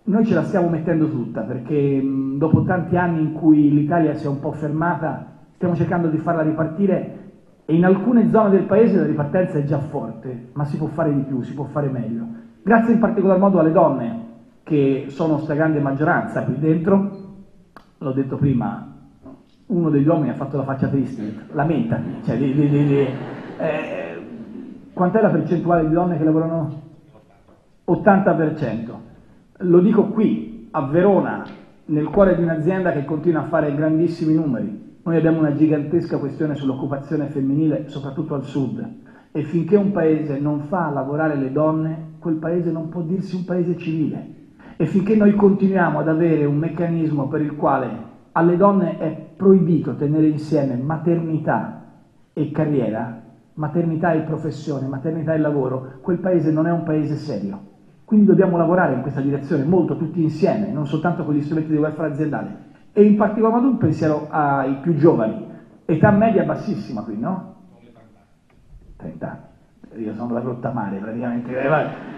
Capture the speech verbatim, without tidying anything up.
noi ce la stiamo mettendo tutta, perché mh, dopo tanti anni in cui l'Italia si è un po' fermata, stiamo cercando di farla ripartire e in alcune zone del paese la ripartenza è già forte, ma si può fare di più, si può fare meglio. Grazie in particolar modo alle donne, che sono stragrande maggioranza qui dentro. L'ho detto prima, uno degli uomini ha fatto la faccia triste, lamentati, cioè, di, di, di, di, eh, quant'è la percentuale di donne che lavorano? ottanta per cento. Lo dico qui, a Verona, nel cuore di un'azienda che continua a fare grandissimi numeri. Noi abbiamo una gigantesca questione sull'occupazione femminile, soprattutto al sud, e finché un paese non fa lavorare le donne, quel paese non può dirsi un paese civile. E finché noi continuiamo ad avere un meccanismo per il quale alle donne è proibito tenere insieme maternità e carriera, maternità e professione, maternità e lavoro, quel paese non è un paese serio. Quindi dobbiamo lavorare in questa direzione molto tutti insieme, non soltanto con gli strumenti di welfare aziendale. E in particolar modo un pensiero ai più giovani, età media bassissima qui, no? trenta anni. Io sono da rottamare praticamente.